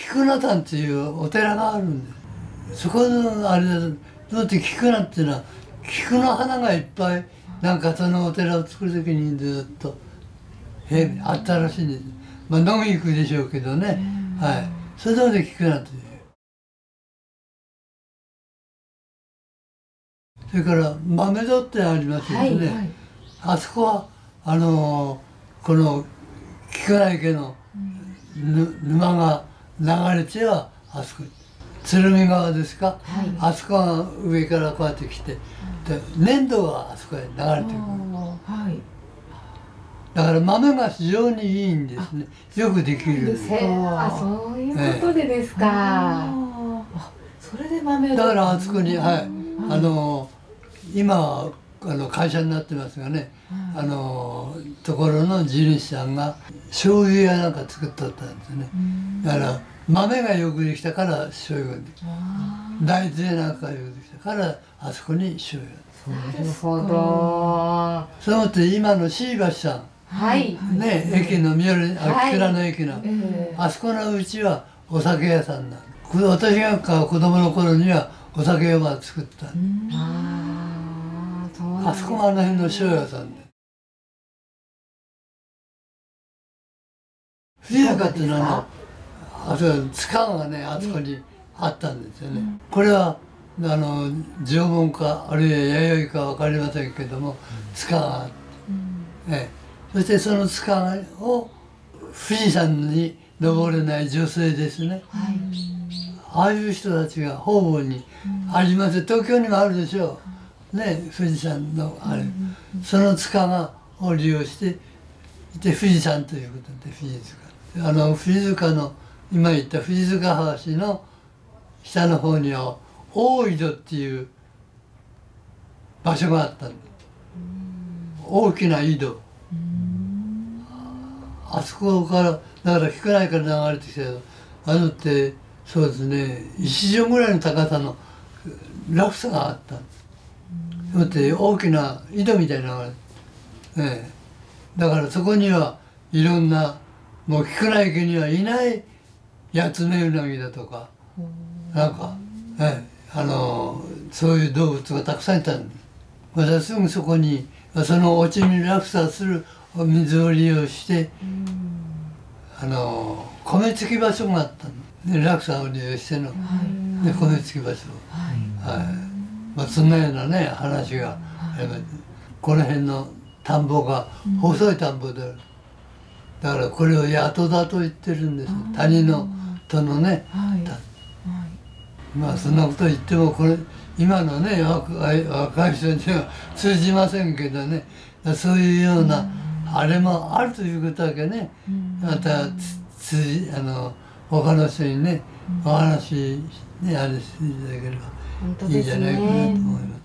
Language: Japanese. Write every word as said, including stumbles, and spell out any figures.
菊名山っていうお寺があるんです。そこのあれだと、だって菊名っていうのは菊の花がいっぱい、なんかそのお寺を作る時にずっとへあったらしいんです。まあ飲み行くでしょうけどね、はい、それで菊名という。それから豆戸ってありますよね、はいはい、あそこはあのー、この菊名池の沼が流れてはあそこ鶴見川ですか、はい、あそこが上からこうやって来て、で粘土があそこへ流れてくる、はい、だから豆が非常にいいんですね。よくできるんです。 あ、そういうことでですか、ええ、あ、それで豆をだからあそこに、はい、はい、あの今あの会社になってますがね、はい、あのところの地主さんが醤油屋なんか作っとったんですね。だから豆がよくできたから醤油ができた、大豆なんかがよくできたからあそこに醤油が。 なるほど。 そう思って今の椎橋さん、はい、ね、駅の宮根、あ、菊名の駅の、はい、あそこのうちはお酒屋さんなんです。私が子供の頃にはお酒を作った。あそこがあの辺の醤油屋さんで。藤坂っていうのはあそこ塚がねあそこにあったんですよね。これはあの縄文かあるいは弥生か分かりませんけども塚があって、うん、ええ、そしてその塚を富士山に登れない女性ですね、はい、ああいう人たちが方々にあります。東京にもあるでしょうね、富士山のあれ、その塚がを利用してで富士山ということで富士塚、あの富士塚の今言った富士塚橋の下の方には大井戸っていう場所があったんです。大きな井戸、あそこからだから菊名から流れてきたあのってそうですね一畳ぐらいの高さの落差があったんです。だって大きな井戸みたいなのが、ええ、だからそこにはいろんなもう菊名池にはいないヤツメウナギだとかなんか、ええ、あのそういう動物がたくさんいたんです。私はすぐそこにその落ちに落差する水を利用してあの米付き場所があったので落差を利用しての、はい、で米付き場所、はいはい、まあ、そんなようなね話があります。この辺の田んぼが細い田んぼである、だからこれを谷戸田と言ってるんです。谷の戸のね、はい、まあそんなこと言ってもこれ今のね若い、若い人には通じませんけどね、そういうようなあれもあるということだけね、またつつあの他の人にねお話ねあれしていただければいいんじゃないかなと思います。